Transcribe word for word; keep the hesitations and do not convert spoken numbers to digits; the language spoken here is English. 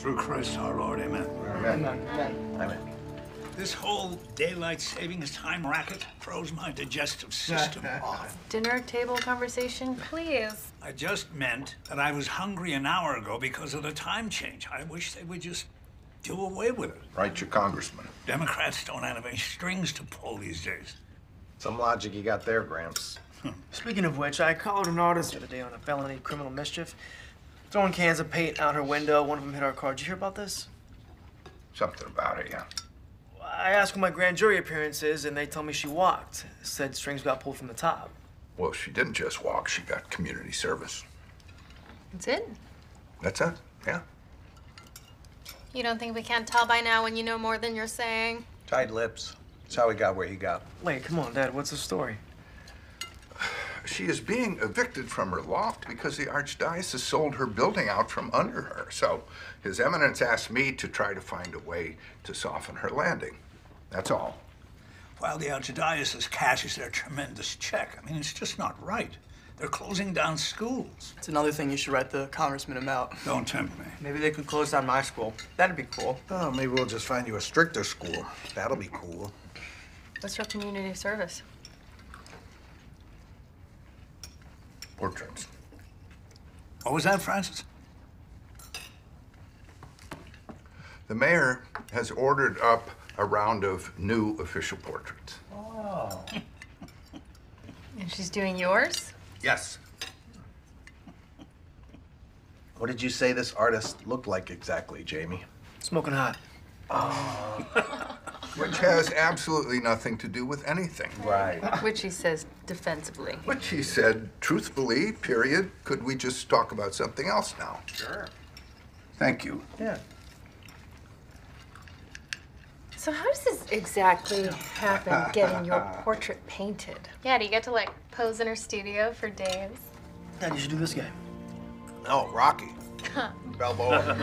Through Christ our Lord, amen. Amen. Amen. Amen. This whole daylight savings time racket throws my digestive system off. Dinner table conversation, please. I just meant that I was hungry an hour ago because of the time change. I wish they would just do away with it. Write your congressman. Democrats don't have any strings to pull these days. Some logic you got there, Gramps. Speaking of which, I called an artist the other day on a felony criminal mischief. Throwing cans of paint out her window. One of them hit our car. Did you hear about this? Something about it, yeah. I asked when my grand jury appearance is, and they told me she walked. Said strings got pulled from the top. Well, she didn't just walk. She got community service. That's it? That's it, yeah. You don't think we can't tell by now when you know more than you're saying? Tight lips. That's how he got where he got. Wait, come on, Dad. What's the story? She is being evicted from her loft because the Archdiocese sold her building out from under her. So His Eminence asked me to try to find a way to soften her landing. That's all. While the Archdiocese cashes their tremendous check, I mean, it's just not right. They're closing down schools. It's another thing you should write the congressman about. Don't tempt me. Maybe they could close down my school. That'd be cool. Oh, maybe we'll just find you a stricter school. That'll be cool. What's your community service? Portraits. What was that, Francis? The mayor has ordered up a round of new official portraits. Oh. And she's doing yours? Yes. What did you say this artist looked like exactly, Jamie? Smoking hot. Which has absolutely nothing to do with anything. Right. Which he says defensively. Which he said, truthfully, period. Could we just talk about something else now? Sure. Thank you. Yeah. So how does this exactly happen, getting your portrait painted? Yeah, do you get to like pose in her studio for days? Dad, you should do this game. Oh, Rocky. Balboa.